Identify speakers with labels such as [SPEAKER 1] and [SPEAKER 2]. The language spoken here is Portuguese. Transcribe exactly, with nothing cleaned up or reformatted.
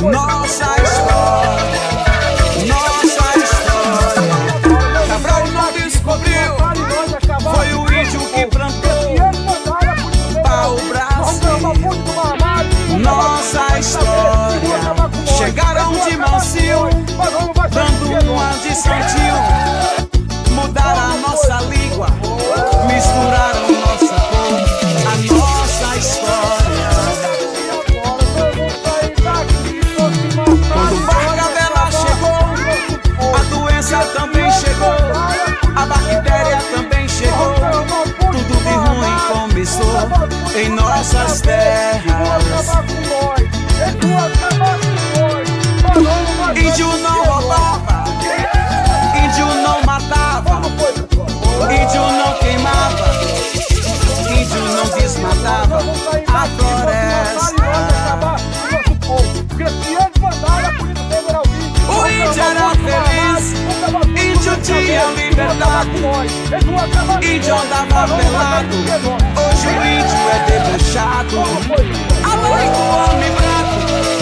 [SPEAKER 1] Nossa história, nossa história. Cabral não descobriu, foi o índio que plantou pau-brasil. Nossa história, chegaram de mansinho, dando uma de santinho. Mudaram a nossa língua, misturaram nossa cor, a nossa história. Quando Barcabela chegou, a doença também chegou, a bactéria também chegou. Tudo de ruim começou em nossas terras. Índio não roubava, índio não matava, índio não queimava, índio não desmatava a floresta. O índio era feliz, índio tinha liberdade, índio andava pelado, hoje o índio é debochado. A lei do homem branco